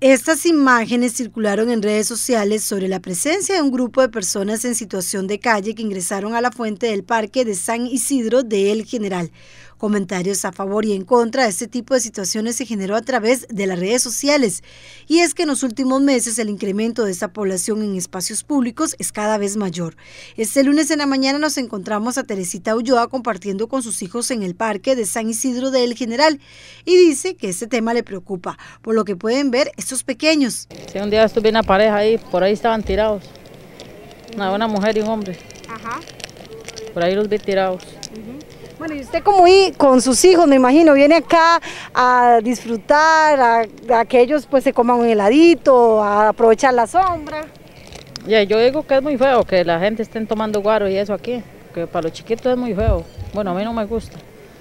Estas imágenes circularon en redes sociales sobre la presencia de un grupo de personas en situación de calle que ingresaron a la fuente del parque de San Isidro de El General. Comentarios a favor y en contra de este tipo de situaciones se generó a través de las redes sociales. Y es que en los últimos meses el incremento de esta población en espacios públicos es cada vez mayor. Este lunes en la mañana nos encontramos a Teresita Ulloa compartiendo con sus hijos en el parque de San Isidro de El General y dice que este tema le preocupa, por lo que pueden ver estos pequeños. Sí, un día estuve una pareja ahí, por ahí estaban tirados, una mujer y un hombre. Ajá. Por ahí los vi tirados. Bueno, y usted como con sus hijos, me imagino, viene acá a disfrutar, a que ellos pues se coman un heladito, a aprovechar la sombra. Ya, yo digo que es muy feo que la gente esté tomando guaro y eso aquí, que para los chiquitos es muy feo. Bueno, a mí no me gusta.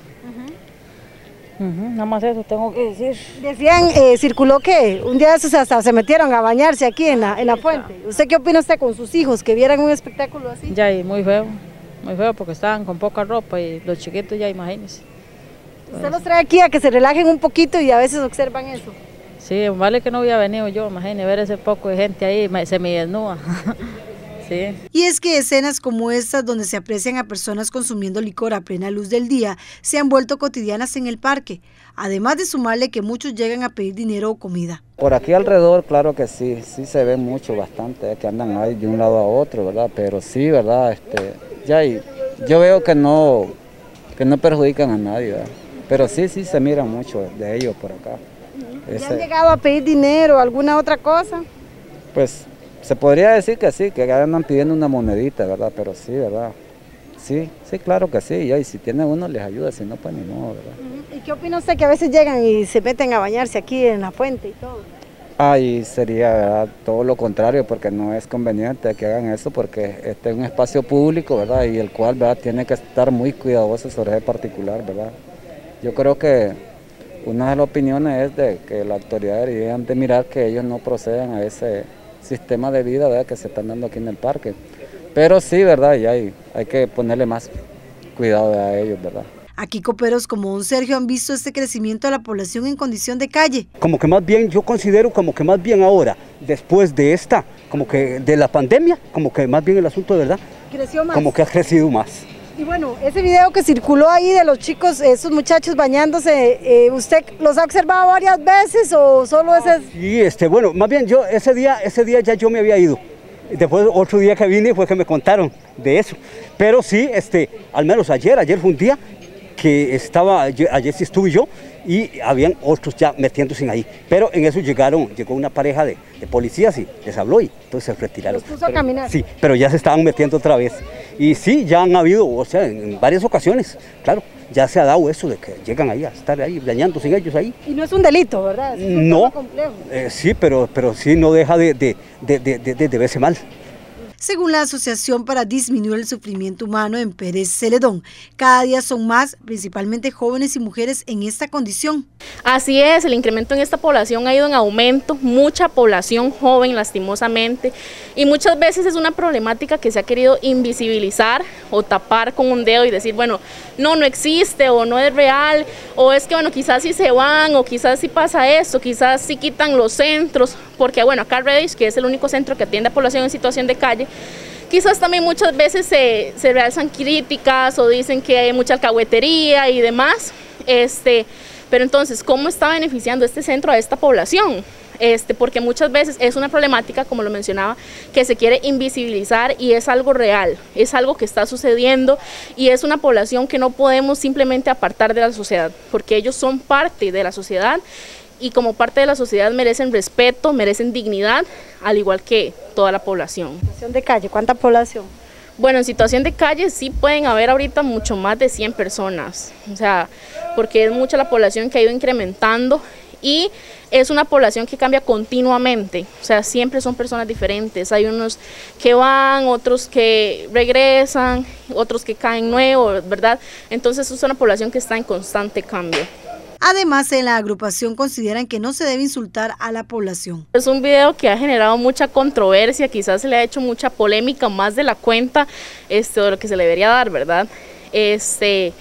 Nada más eso tengo que decir. Decían, circuló que un día de esos hasta se metieron a bañarse aquí en la fuente. ¿Usted qué opina usted con sus hijos que vieran un espectáculo así? Ya, y muy feo porque estaban con poca ropa y los chiquitos ya imagínense. ¿Usted los trae aquí a que se relajen un poquito y a veces observan eso? Sí, vale que no había venido yo, imagínense ver ese poco de gente ahí, se me desnuda. Sí. Y es que escenas como estas, donde se aprecian a personas consumiendo licor a plena luz del día, se han vuelto cotidianas en el parque, además de sumarle que muchos llegan a pedir dinero o comida. Por aquí alrededor, claro que sí se ve mucho, bastante, que andan ahí de un lado a otro, ¿verdad? Pero sí, ¿verdad? Yo veo que no perjudican a nadie, ¿verdad? Pero sí se mira mucho de ellos por acá. ¿Ya han llegado a pedir dinero o alguna otra cosa? Pues se podría decir que sí, que andan pidiendo una monedita, ¿verdad? Pero sí, ¿verdad? Sí, claro que sí, y si tiene uno les ayuda, si no, pues ni modo, ¿verdad? ¿Y qué opina usted que a veces llegan y se meten a bañarse aquí en la fuente y todo? Ahí sería, ¿verdad?, todo lo contrario, porque no es conveniente que hagan eso, porque este es un espacio público, ¿verdad?, y el cual, ¿verdad?, tiene que estar muy cuidadoso sobre ese particular, ¿verdad? Yo creo que una de las opiniones es de que las autoridades deberían de mirar que ellos no procedan a ese sistema de vida, ¿verdad?, que se están dando aquí en el parque. Pero sí, ¿verdad?, y hay que ponerle más cuidado a ellos, ¿verdad? Aquí coperos como don Sergio han visto este crecimiento de la población en condición de calle. Como que más bien, yo considero como que más bien ahora, después de esta, como que de la pandemia, como que más bien el asunto de verdad, creció más. Como que ha crecido más. Y bueno, ese video que circuló ahí de los chicos, esos muchachos bañándose, ¿usted los ha observado varias veces o solo ese? Sí, bueno, más bien yo ese día ya yo me había ido. Después otro día que vine fue que me contaron de eso. Pero sí, al menos ayer fue un día que ayer sí estuve yo y habían otros ya metiéndose ahí. Pero en eso llegó una pareja de policías y les habló y entonces se retiraron. ¿Los puso a caminar? Sí, pero ya se estaban metiendo otra vez. Y sí, ya han habido, o sea, en varias ocasiones, claro, ya se ha dado eso de que llegan ahí a estar ahí dañándose ellos ahí. Y no es un delito, ¿verdad? Es un no, complejo. Sí, pero sí no deja de verse mal. Según la Asociación para Disminuir el Sufrimiento Humano en Pérez Celedón, cada día son más, principalmente jóvenes y mujeres en esta condición. Así es, el incremento en esta población ha ido en aumento, mucha población joven lastimosamente, y muchas veces es una problemática que se ha querido invisibilizar o tapar con un dedo y decir, bueno, no existe o no es real, o es que bueno, quizás sí se van o quizás sí pasa esto, quizás sí quitan los centros, porque bueno, acá Reddish, que es el único centro que atiende a población en situación de calle, quizás también muchas veces se realzan críticas o dicen que hay mucha alcahuetería y demás, pero entonces, ¿cómo está beneficiando este centro a esta población? Porque muchas veces es una problemática, como lo mencionaba, que se quiere invisibilizar y es algo real, es algo que está sucediendo y es una población que no podemos simplemente apartar de la sociedad, porque ellos son parte de la sociedad y como parte de la sociedad merecen respeto, merecen dignidad, al igual que toda la población. ¿Situación de calle? ¿Cuánta población? Bueno, en situación de calle sí pueden haber ahorita mucho más de 100 personas, o sea, porque es mucha la población que ha ido incrementando y es una población que cambia continuamente, o sea, siempre son personas diferentes, hay unos que van, otros que regresan, otros que caen nuevos, ¿verdad? Entonces es una población que está en constante cambio. Además, en la agrupación consideran que no se debe insultar a la población. Es un video que ha generado mucha controversia, quizás se le ha hecho mucha polémica más de la cuenta de lo que se le debería dar, ¿verdad?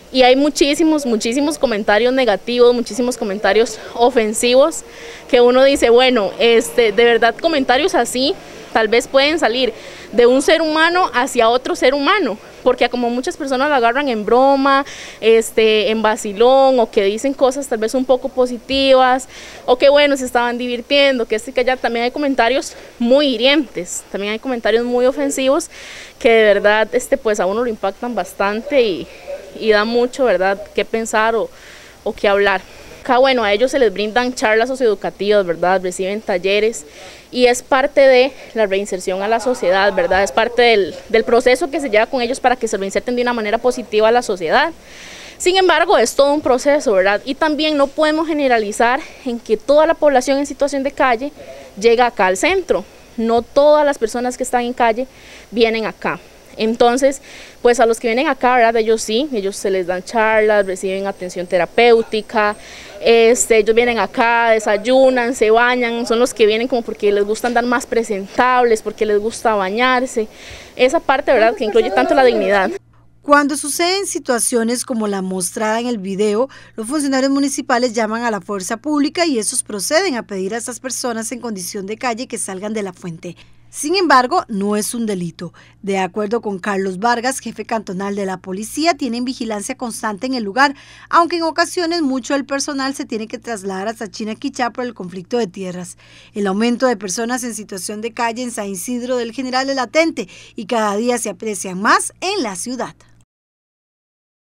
y hay muchísimos comentarios negativos, muchísimos comentarios ofensivos, que uno dice, bueno, de verdad comentarios así tal vez pueden salir de un ser humano hacia otro ser humano, porque como muchas personas lo agarran en broma, en vacilón, o que dicen cosas tal vez un poco positivas, o que bueno, se estaban divirtiendo, que que allá, también hay comentarios muy hirientes, también hay comentarios muy ofensivos, que de verdad pues a uno lo impactan bastante y da mucho, ¿verdad?, qué pensar o qué hablar. Acá, bueno, a ellos se les brindan charlas socioeducativas, ¿verdad?, reciben talleres, y es parte de la reinserción a la sociedad, ¿verdad?, es parte del proceso que se lleva con ellos para que se reinserten de una manera positiva a la sociedad. Sin embargo, es todo un proceso, ¿verdad?, y también no podemos generalizar en que toda la población en situación de calle llega acá al centro. No todas las personas que están en calle vienen acá. Entonces, pues a los que vienen acá, ¿verdad?, ellos se les dan charlas, reciben atención terapéutica, ellos vienen acá, desayunan, se bañan, son los que vienen como porque les gusta andar más presentables, porque les gusta bañarse, esa parte, ¿verdad?, que incluye tanto la dignidad. Cuando suceden situaciones como la mostrada en el video, los funcionarios municipales llaman a la fuerza pública y estos proceden a pedir a estas personas en condición de calle que salgan de la fuente. Sin embargo, no es un delito. De acuerdo con Carlos Vargas, jefe cantonal de la policía, tienen vigilancia constante en el lugar, aunque en ocasiones mucho del personal se tiene que trasladar hasta Chinaquichá por el conflicto de tierras. El aumento de personas en situación de calle en San Isidro del General es latente y cada día se aprecian más en la ciudad.